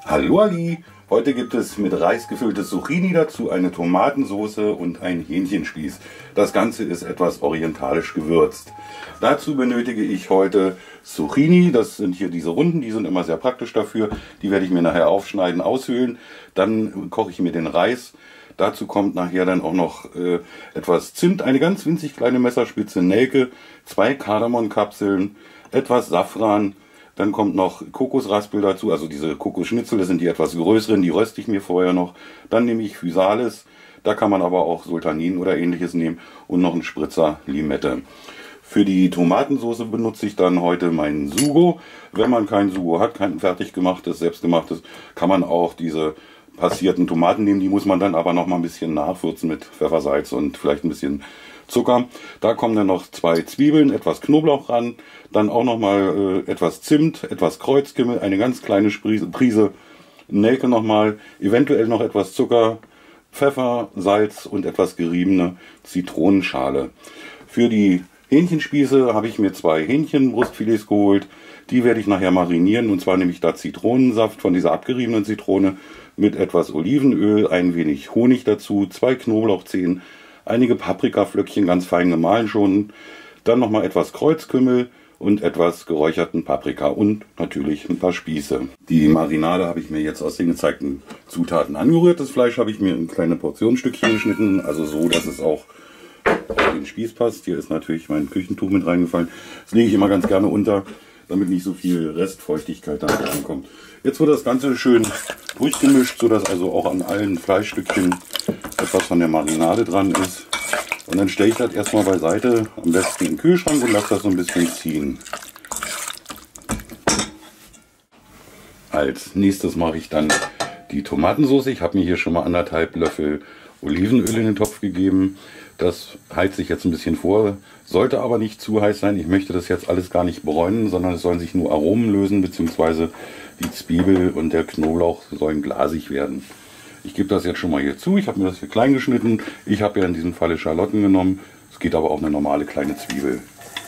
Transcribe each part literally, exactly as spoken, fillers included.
Hallo Ali! Heute gibt es mit Reis gefüllte Zucchini, dazu eine Tomatensauce und ein Hähnchenspieß. Das Ganze ist etwas orientalisch gewürzt. Dazu benötige ich heute Zucchini, das sind hier diese Runden, die sind immer sehr praktisch dafür. Die werde ich mir nachher aufschneiden, aushöhlen. Dann koche ich mir den Reis. Dazu kommt nachher dann auch noch äh, etwas Zimt, eine ganz winzig kleine Messerspitze Nelke, zwei Kardamonkapseln, etwas Safran. Dann kommt noch Kokosraspel dazu, also diese Kokosschnitzel, das sind die etwas größeren, die röste ich mir vorher noch. Dann nehme ich Physalis, da kann man aber auch Sultanin oder ähnliches nehmen und noch einen Spritzer Limette. Für die Tomatensauce benutze ich dann heute meinen Sugo. Wenn man keinen Sugo hat, kein fertig gemachtes, selbstgemachtes, kann man auch diese passierten Tomaten nehmen. Die muss man dann aber noch mal ein bisschen nachwürzen mit Pfeffersalz und vielleicht ein bisschen Zucker. Da kommen dann noch zwei Zwiebeln, etwas Knoblauch ran, dann auch noch mal äh, etwas Zimt, etwas Kreuzkümmel, eine ganz kleine Prise, Prise Nelke noch mal, eventuell noch etwas Zucker, Pfeffer, Salz und etwas geriebene Zitronenschale. Für die Hähnchenspieße habe ich mir zwei Hähnchenbrustfilets geholt. Die werde ich nachher marinieren, und zwar nehme ich da Zitronensaft von dieser abgeriebenen Zitrone mit etwas Olivenöl, ein wenig Honig dazu, zwei Knoblauchzehen, einige Paprikaflöckchen ganz fein gemahlen schon, dann nochmal etwas Kreuzkümmel und etwas geräucherten Paprika und natürlich ein paar Spieße. Die Marinade habe ich mir jetzt aus den gezeigten Zutaten angerührt. Das Fleisch habe ich mir in kleine Portionsstückchen geschnitten, also so, dass es auch auf den Spieß passt. Hier ist natürlich mein Küchentuch mit reingefallen. Das lege ich immer ganz gerne unter, damit nicht so viel Restfeuchtigkeit da ankommt. Jetzt wird das Ganze schön durchgemischt, sodass also auch an allen Fleischstückchen etwas von der Marinade dran ist. Und dann stelle ich das erstmal beiseite, am besten in den Kühlschrank, und lasse das so ein bisschen ziehen. Als nächstes mache ich dann die Tomatensauce. Ich habe mir hier schon mal anderthalb Löffel Olivenöl in den Topf gegeben. Das heizt sich jetzt ein bisschen vor, sollte aber nicht zu heiß sein. Ich möchte das jetzt alles gar nicht bräunen, sondern es sollen sich nur Aromen lösen, beziehungsweise die Zwiebel und der Knoblauch sollen glasig werden. Ich gebe das jetzt schon mal hier zu. Ich habe mir das hier klein geschnitten. Ich habe ja in diesem Falle Schalotten genommen. Es geht aber auch eine normale kleine Zwiebel.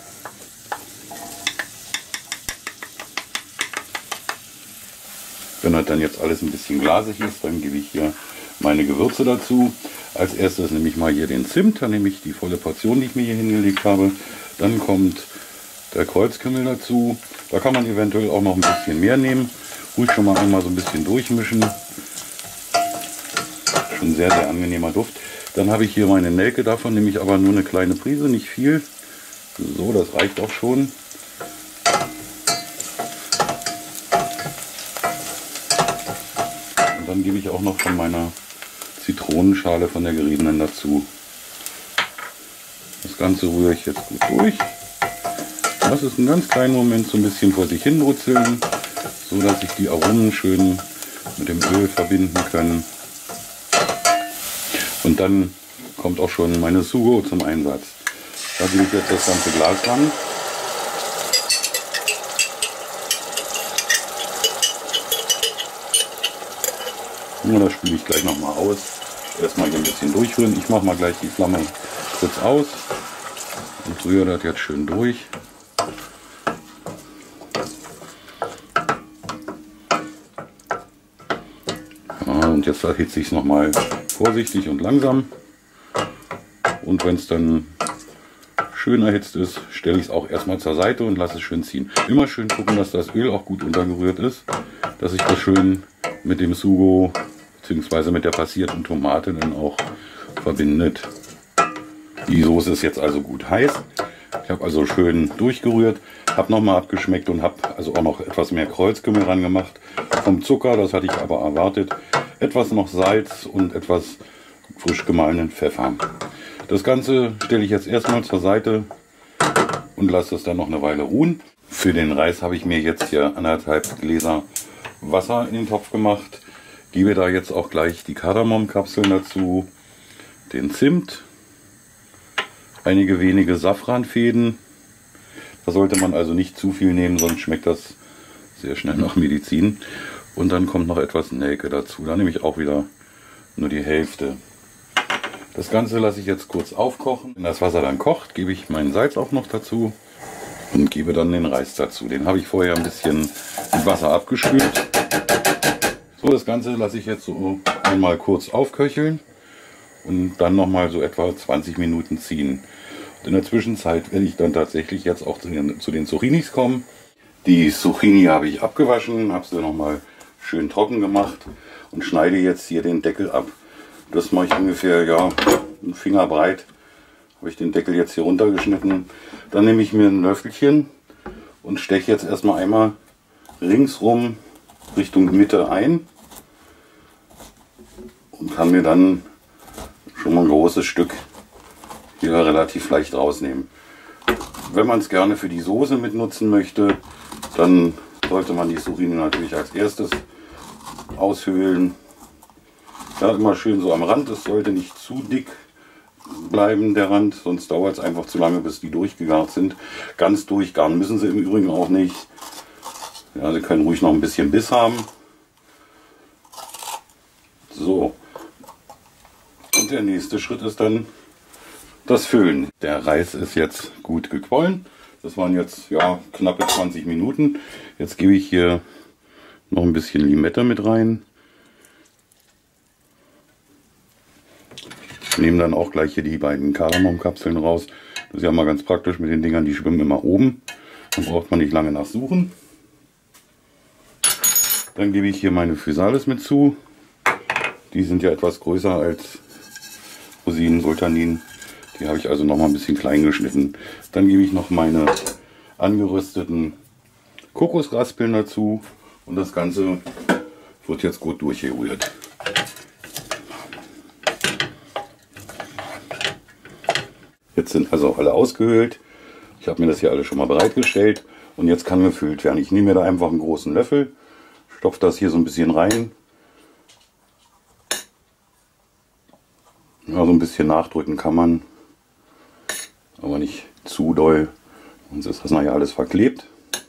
Wenn das dann jetzt alles ein bisschen glasig ist, dann gebe ich hier meine Gewürze dazu. Als erstes nehme ich mal hier den Zimt, dann nehme ich die volle Portion, die ich mir hier hingelegt habe. Dann kommt der Kreuzkümmel dazu. Da kann man eventuell auch noch ein bisschen mehr nehmen. Ruhig schon mal einmal so ein bisschen durchmischen. Schon sehr, sehr angenehmer Duft. Dann habe ich hier meine Nelke, davon nehme ich aber nur eine kleine Prise, nicht viel. So, das reicht auch schon. Und dann gebe ich auch noch von meiner Zitronenschale von der geriebenen dazu. Das Ganze rühre ich jetzt gut durch. Lass es einen ganz kleinen Moment so ein bisschen vor sich hin brutzeln, so dass sich die Aromen schön mit dem Öl verbinden können. Und dann kommt auch schon meine Sugo zum Einsatz. Da gebe ich jetzt das ganze Glas ran. Und das spüle ich gleich nochmal aus. Erstmal hier ein bisschen durchrühren. Ich mache mal gleich die Flamme kurz aus und rühre das jetzt schön durch. Ja, und jetzt erhitze ich es nochmal vorsichtig und langsam. Und wenn es dann schön erhitzt ist, stelle ich es auch erstmal zur Seite und lasse es schön ziehen. Immer schön gucken, dass das Öl auch gut untergerührt ist, dass sich das schön mit dem Sugo bzw. mit der passierten Tomate dann auch verbindet. Die Soße ist jetzt also gut heiß. Ich habe also schön durchgerührt, habe nochmal abgeschmeckt und habe also auch noch etwas mehr Kreuzkümmel ran gemacht. Vom Zucker, das hatte ich aber erwartet, etwas noch Salz und etwas frisch gemahlenen Pfeffer. Das Ganze stelle ich jetzt erstmal zur Seite und lasse es dann noch eine Weile ruhen. Für den Reis habe ich mir jetzt hier anderthalb Gläser Wasser in den Topf gemacht. Gebe da jetzt auch gleich die Kardamomkapseln dazu, den Zimt, einige wenige Safranfäden. Da sollte man also nicht zu viel nehmen, sonst schmeckt das sehr schnell nach Medizin. Und dann kommt noch etwas Nelke dazu. Da nehme ich auch wieder nur die Hälfte. Das Ganze lasse ich jetzt kurz aufkochen. Wenn das Wasser dann kocht, gebe ich meinen Salz auch noch dazu und gebe dann den Reis dazu. Den habe ich vorher ein bisschen mit Wasser abgespült. So, das Ganze lasse ich jetzt so einmal kurz aufköcheln und dann nochmal so etwa zwanzig Minuten ziehen. Und in der Zwischenzeit werde ich dann tatsächlich jetzt auch zu den, zu den Zucchinis kommen. Die Zucchini habe ich abgewaschen, habe sie nochmal schön trocken gemacht und schneide jetzt hier den Deckel ab. Das mache ich ungefähr, ja, einen Finger breit. Habe ich den Deckel jetzt hier runtergeschnitten. Dann nehme ich mir ein Löffelchen und steche jetzt erstmal einmal ringsrum Richtung Mitte ein und kann mir dann schon mal ein großes Stück hier relativ leicht rausnehmen. Wenn man es gerne für die Soße mitnutzen möchte, dann sollte man die Zucchini natürlich als erstes aushöhlen. Ja, immer schön so am Rand, es sollte nicht zu dick bleiben, der Rand, sonst dauert es einfach zu lange, bis die durchgegart sind. Ganz durchgaren müssen sie im Übrigen auch nicht. Ja, sie können ruhig noch ein bisschen Biss haben. So. Und der nächste Schritt ist dann das Füllen. Der Reis ist jetzt gut gequollen. Das waren jetzt ja knappe zwanzig Minuten. Jetzt gebe ich hier noch ein bisschen Limette mit rein. Ich nehme dann auch gleich hier die beiden Kardamomkapseln raus. Das ist ja mal ganz praktisch mit den Dingern, die schwimmen immer oben. Dann braucht man nicht lange nachsuchen. Dann gebe ich hier meine Physalis mit zu. Die sind ja etwas größer als Rosinen, Sultanin. Die habe ich also noch mal ein bisschen klein geschnitten. Dann gebe ich noch meine angerösteten Kokosraspeln dazu. Und das Ganze wird jetzt gut durchgerührt. Jetzt sind also alle ausgehöhlt. Ich habe mir das hier alles schon mal bereitgestellt. Und jetzt kann gefüllt werden. Ich nehme mir da einfach einen großen Löffel, stopfe das hier so ein bisschen rein. Ja, so ein bisschen nachdrücken kann man, aber nicht zu doll, sonst ist das nachher alles verklebt.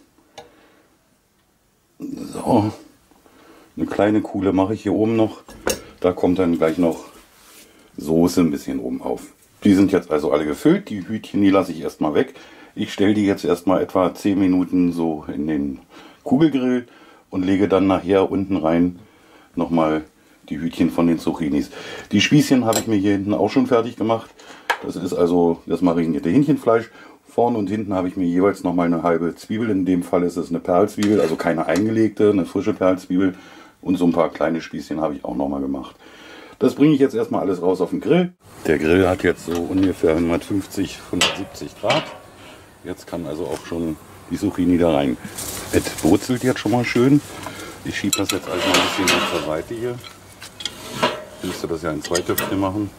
So, eine kleine Kuhle mache ich hier oben noch. Da kommt dann gleich noch Soße ein bisschen oben auf. Die sind jetzt also alle gefüllt. Die Hütchen, die lasse ich erstmal weg. Ich stelle die jetzt erstmal etwa zehn Minuten so in den Kugelgrill und lege dann nachher unten rein nochmal die Hütchen von den Zucchinis. Die Spießchen habe ich mir hier hinten auch schon fertig gemacht. Das ist also das marinierte Hähnchenfleisch. Vorne und hinten habe ich mir jeweils nochmal eine halbe Zwiebel. In dem Fall ist es eine Perlzwiebel, also keine eingelegte, eine frische Perlzwiebel. Und so ein paar kleine Spießchen habe ich auch nochmal gemacht. Das bringe ich jetzt erstmal alles raus auf den Grill. Der Grill hat jetzt so ungefähr hundertfünfzig, hundertsiebzig Grad. Jetzt kann also auch schon die Zucchini da rein. Es brutzelt jetzt schon mal schön. Ich schiebe das jetzt also mal ein bisschen auf der Seite hier. Ich müsste das ja in zwei Töpfe machen.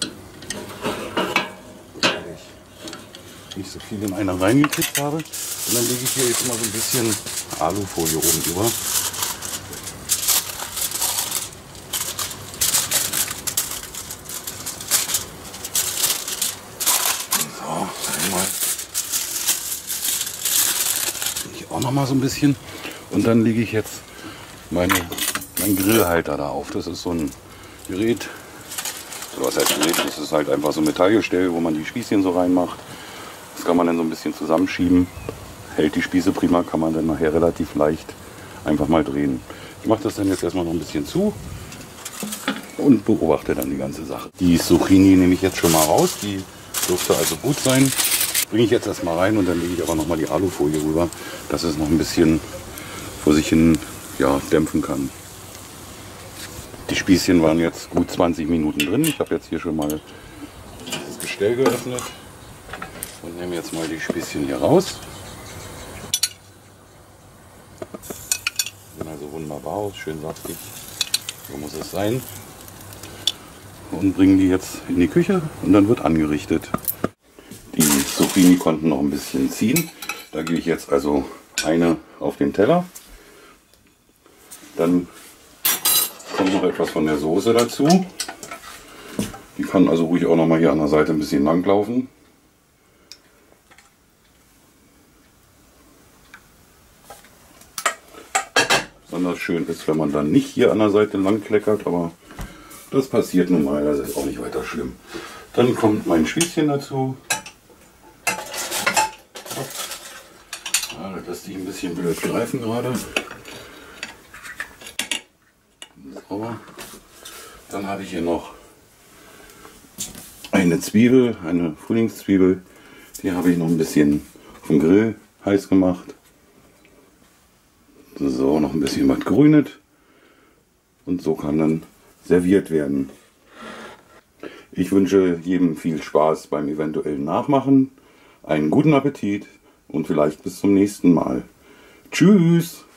Weil ich nicht so viel in einer reingekriegt habe. Und dann lege ich hier jetzt mal so ein bisschen Alufolie oben drüber. Auch noch mal so ein bisschen und dann lege ich jetzt meine, meinen Grillhalter da auf. Das ist so ein Gerät, oder was heißt Gerät, das ist halt einfach so ein Metallgestell, wo man die Spießchen so reinmacht. Das kann man dann so ein bisschen zusammenschieben, hält die Spieße prima, kann man dann nachher relativ leicht einfach mal drehen. Ich mache das dann jetzt erstmal noch ein bisschen zu und beobachte dann die ganze Sache. Die Zucchini nehme ich jetzt schon mal raus, die dürfte also gut sein. Bringe ich jetzt erstmal rein und dann lege ich aber noch mal die Alufolie rüber, dass es noch ein bisschen vor sich hin ja, dämpfen kann. Die Spießchen waren jetzt gut zwanzig Minuten drin. Ich habe jetzt hier schon mal das Gestell geöffnet und nehme jetzt mal die Spießchen hier raus. Sehen also wunderbar aus, schön saftig. So muss es sein. Und bringen die jetzt in die Küche und dann wird angerichtet. Die Zucchini konnten noch ein bisschen ziehen. Da gebe ich jetzt also eine auf den Teller. Dann kommt noch etwas von der Soße dazu. Die kann also ruhig auch noch mal hier an der Seite ein bisschen lang laufen. Besonders schön ist, wenn man dann nicht hier an der Seite lang kleckert, aber das passiert nun mal, das ist auch nicht weiter schlimm. Dann kommt mein Spießchen dazu. Ja, das lässt sich ein bisschen blöd greifen gerade. So. Dann habe ich hier noch eine Zwiebel, eine Frühlingszwiebel. Die habe ich noch ein bisschen vom Grill heiß gemacht. So, noch ein bisschen was grünet. Und so kann dann serviert werden. Ich wünsche jedem viel Spaß beim eventuellen Nachmachen, einen guten Appetit und vielleicht bis zum nächsten Mal. Tschüss!